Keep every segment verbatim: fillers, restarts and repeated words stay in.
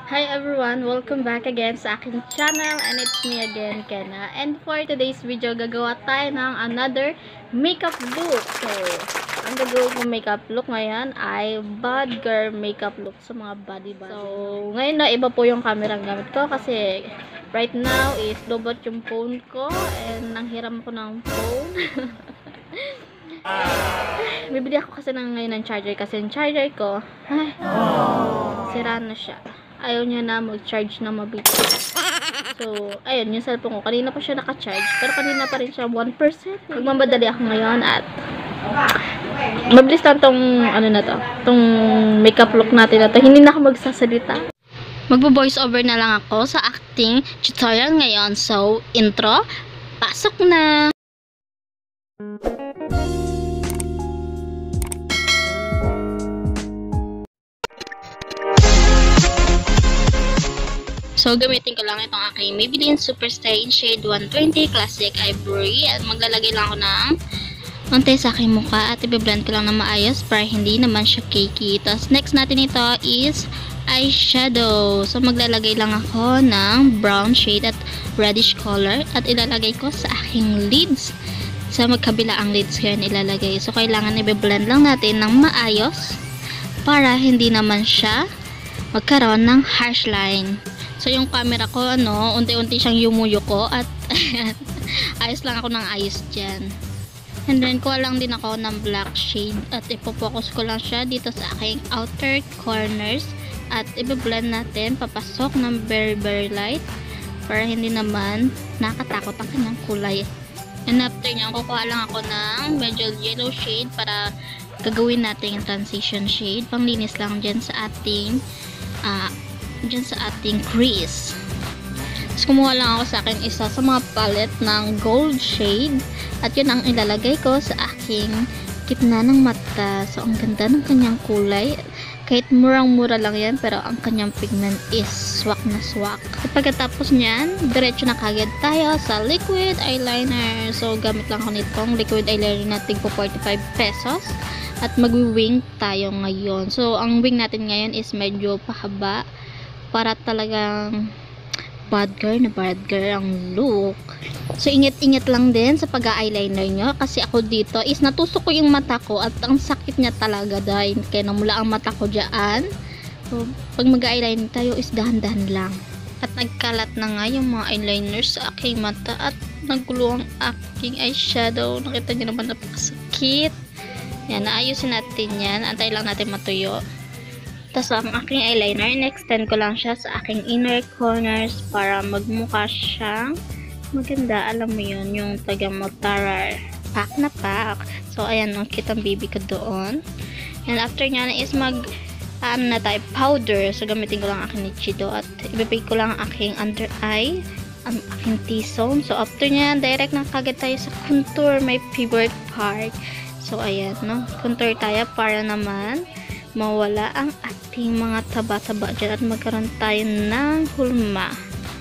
Hi everyone! Welcome back again sa aking channel and it's me again, Kenna. And for today's video, gagawa tayo ng another makeup look. So, ang gagawin kong makeup look ngayon ay bad girl makeup look sa mga body body. So, ngayon na iba po yung camera ang gamit ko kasi right now is lobot yung phone ko and nanghiram ko ng phone. Bibili ako kasi ng ngayon ng charger kasi yung charger ko ay, sira na siya. Ayaw niya na mag-charge na mabilis. So, ayun, yung cellphone ko. Kanina pa siya naka-charge. Pero kanina pa rin siya one percent. Magmamadali ako ngayon at mabilis lang tong, ano na to, tong makeup look natin na to. Hindi na ako magsasalita. Magbo-voice over na lang ako sa acting tutorial ngayon. So, intro, pasok na! So, gamitin ko lang itong aking Maybelline Superstar in shade one twenty Classic Ivory. At maglalagay lang ako ng konti sa aking mukha at i-blend ko lang na maayos para hindi naman siya cakey. Tapos, next natin ito is eyeshadow. So, maglalagay lang ako ng brown shade at reddish color at ilalagay ko sa aking lids. Sa magkabila ang lids ko yan ilalagay. So, kailangan i-blend lang natin ng maayos para hindi naman siya magkaroon ng harsh line. So, yung camera ko, ano, unti-unti siyang yumuyuko at ayos lang ako ng ayos dyan. And then, kuha lang din ako ng black shade at ipofocus ko lang siya dito sa aking outer corners at i-blend natin papasok ng very very light para hindi naman nakatakot ang kanyang kulay. And after nyan, kukuha lang ako ng medyo yellow shade para gagawin natin yung transition shade. Panglinis lang dyan sa ating ah, uh, dyan sa ating crease. Tapos kumuha lang ako sa akin isa sa mga palette ng gold shade at yun ang ilalagay ko sa aking gitna ng mata. So, ang ganda ng kanyang kulay. Kahit murang-mura lang yan, pero ang kanyang pigment is swak na swak. At pagkatapos nyan, diretso na kagad tayo sa liquid eyeliner. So, gamit lang ako nitong liquid eyeliner natin po forty-five pesos. At mag-wing tayo ngayon. So, ang wing natin ngayon is medyo pahaba para talagang bad girl na bad girl ang look. So, ingat-ingat lang din sa pag-eyeliner nyo kasi ako dito is natusok ko yung mata ko at ang sakit niya talaga dahil kaya namula ang mata ko dyan. So, pag mag-eyeliner tayo is dahan-dahan lang. At nagkalat na nga yung mga eyeliner sa aking mata at nagulo ang aking eyeshadow. Nakita nyo naman napakasakit. Yan, naayusin natin yan. Antay lang natin matuyo. Tapos ang aking eyeliner, in-extend ko lang siya sa aking inner corners para magmukha siyang maganda. Alam mo yun, yung taga-Motara pack na pack. So, ayan, nakita ang baby ko doon. And after nyan is mag, ano na tayo, powder. So, gamitin ko lang aking Nichido at ibibig ko lang ang aking under eye, ang aking T-zone. So, after nyan, direct na kagad tayo sa contour, my favorite part. So, ayan, no? Contour tayo para naman mawala ang ating mga taba-taba dyan at magkaroon tayo ng hulma.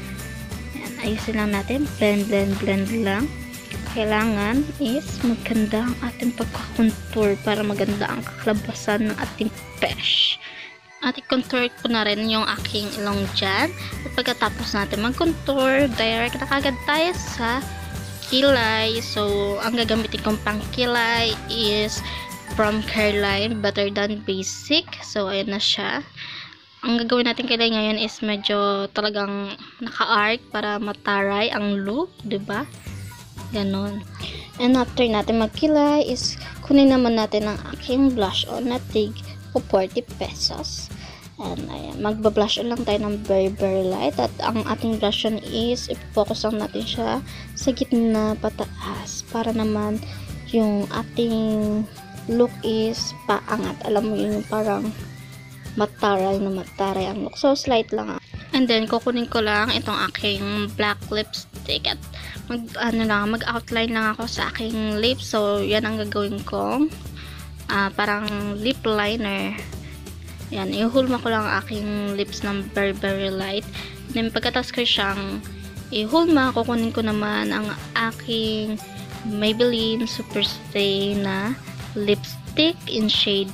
Ayan, ayusin lang natin. Blend, blend, blend lang. Kailangan is maganda ang ating pagkakontour para maganda ang kakalabasan ng ating pesh. At i-contour ko na rin yung aking ilong dyan. At pagkatapos natin mag-contour, direct na kagad tayo sa kilay. So, ang gagamitin kong pang kilay is from Careline, Better Than Basic. So, ayan na siya. Ang gagawin natin kilay ngayon is medyo talagang naka-arc para mataray ang look, diba? Ganon. And after natin magkilay is kunin naman natin ang aking blush on na tig po forty pesos. And ayan, magba-blush on lang tayo ng very very light at ang ating blush on is i-focus lang natin siya sa gitna pataas para naman yung ating look is paangat. Alam mo yun, parang mataray na mataray ang look. So, slight lang. And then, kukunin ko lang itong aking black lipstick at mag, ano lang, mag-outline lang ako sa aking lips. So, yan ang gagawin ko. Uh, parang lip liner. Yan, ihulma ko lang ang aking lips ng very, very light. Then, pagkatas ko siyang ihulma, kukunin ko naman ang aking Maybelline Superstay na lipstick in shade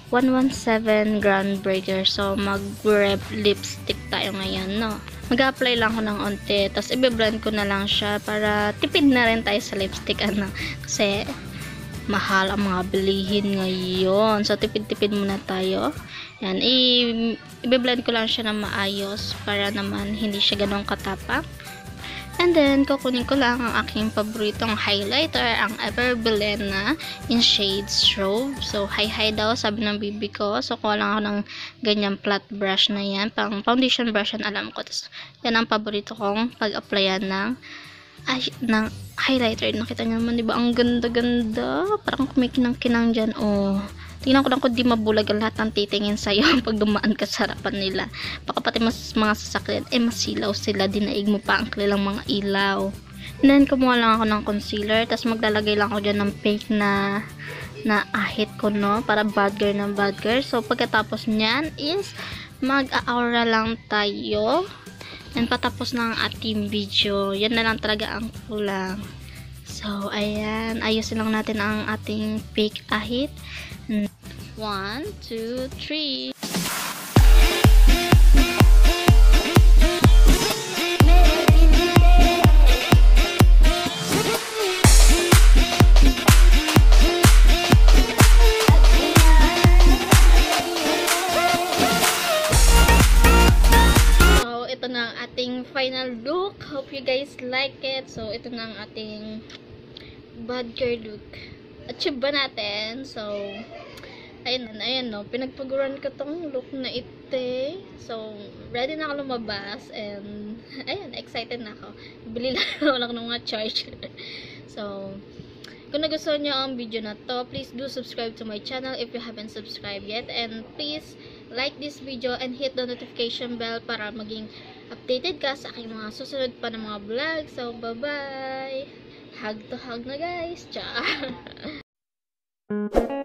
one seventeen Groundbreaker. So, mag-rep lipstick tayo ngayon, no? Mag-apply lang ko ng onte, tapos i-blend ko na lang siya para tipid na rin tayo sa lipstick, ano? Kasi, mahal ang mga bilihin ngayon. So, tipid-tipid muna tayo. Yan, i-blend ko lang siya na maayos para naman hindi siya ganun katapak. And then, kukunin ko lang ang aking paboritong highlighter, ang Everbelen na in shade Strobe. So, hi-hi daw, sabi ng bibi ko. So, kuha lang ako ng ganyang flat brush na yan. Pang foundation brush yan, alam ko. Tapos, yan ang paborito kong pag-applyan ng, ay, ng highlighter. Nakita niyo naman, diba? Ang ganda-ganda. Parang kumikinang-kinang dyan. Oh. Tingnan ko lang kung di mabulag ang lahat ng titingin sa'yo pag dumaan ka sa harapan nila. Baka pati mas mga sasakyan, eh masilaw sila, dinaig mo pa ang kanilang mga ilaw. And then, kumuha lang ako ng concealer, tapos maglalagay lang ako dyan ng pink na na ahit ko, no? Para bad girl na bad girl. So, pagkatapos nyan is mag-aura lang tayo. And patapos na ang ating video. Yan na lang talaga ang kulang. So, ayan. Ayusin lang natin ang ating fake ahit. One, two, three. So, ito na ang ating final look. Hope you guys like it. So, ito na ang ating bad girl look. Achieve ba natin? So, ayun, ayun, no. Pinagpaguran ko tong look na ite. So, ready na ako lumabas. And, ayun, excited na ako. Bili lang ako lang ng mga charger. So, kung nagustuhan nyo ang video na to, please do subscribe to my channel if you haven't subscribed yet. And please, like this video and hit the notification bell para maging updated ka sa aking mga susunod pa ng mga vlog. So, bye-bye! Hug to hug na guys. Ciao.